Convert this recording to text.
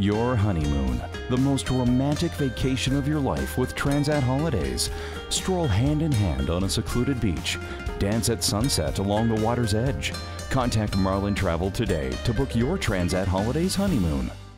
Your honeymoon, the most romantic vacation of your life with Transat Holidays. Stroll hand in hand on a secluded beach. Dance at sunset along the water's edge. Contact Marlin Travel today to book your Transat Holidays honeymoon.